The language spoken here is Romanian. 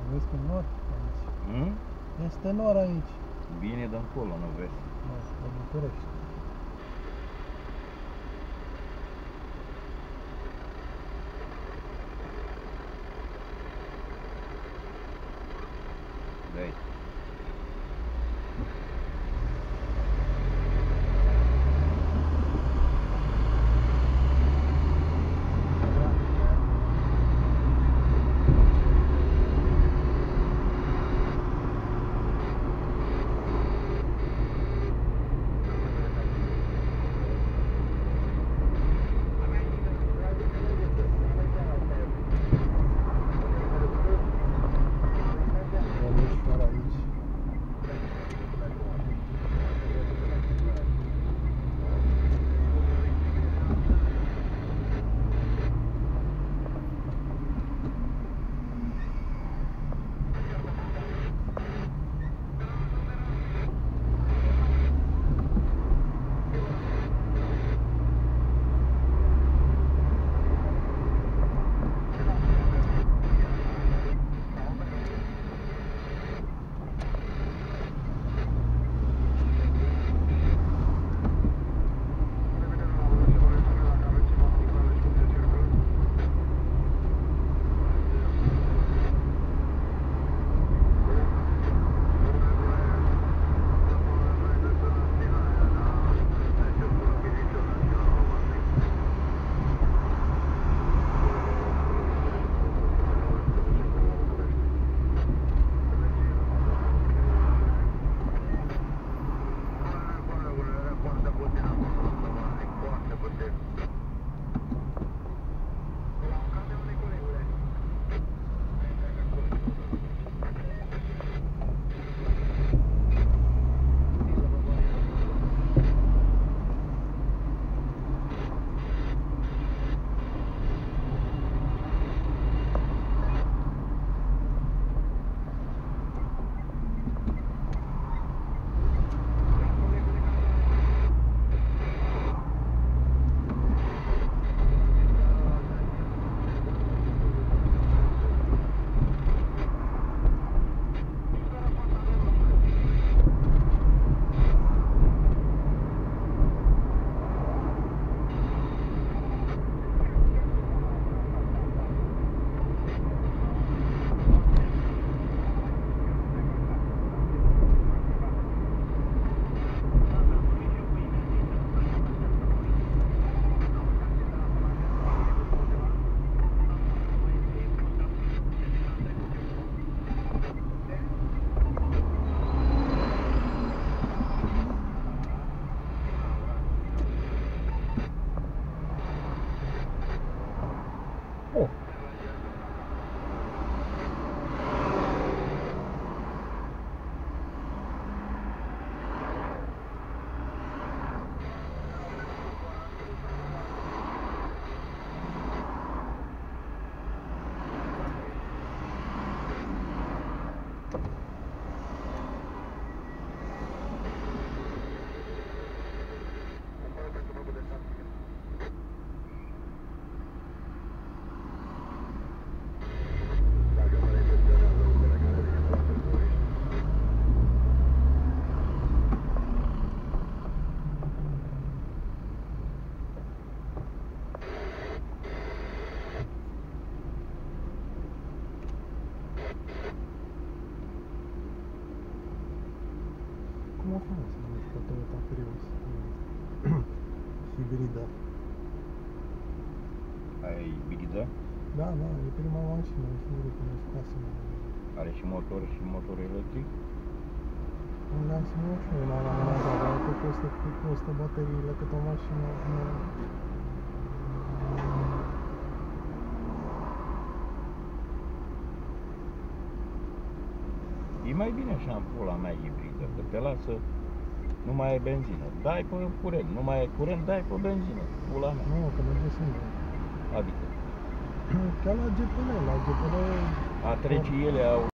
Vezi că nor aici. Este nor aici. Bine de încolo, nu vezi? Nu, de București. De aici. Oh. Cum o fac să nu știu Toyota Prius hibridă? Ai hibridă? Da, da, e prima mașină, singură când o scoasem. Are și motor electric? Da, să nu știu, la mână, dar că costă bateriile cât o mașină. E mai bine așa în pula mea hibridă, că te lasă, nu mai ai benzină. Dai pe curent, nu mai ai curent, dai pe benzină, pula mea. Nu, că merge singur. Adică? Ca la GPL, A trece ele au